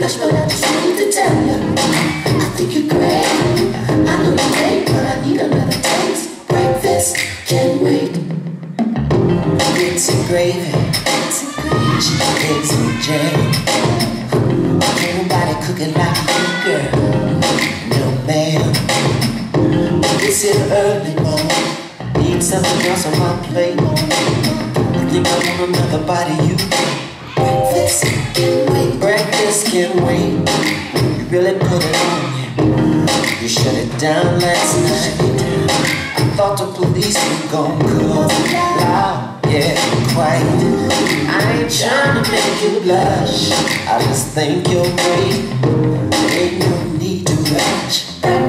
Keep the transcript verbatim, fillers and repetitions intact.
blush, but I just wanted to tell you, I think you're great. I know you're great, but I need another taste. Breakfast can't wait. Grits and gravy, eggs and jam. Can't nobody cook it like you, girl. No ma'am. It's in early morning. Need something else on my plate. I think I want another body, you. Breakfast can't wait. Breakfast can't wait. You really put it on me. You shut it down last night. I thought the police were gon' come loud, yeah, quite. I ain't trying to make you blush. I just think you're great. There ain't no need to rush.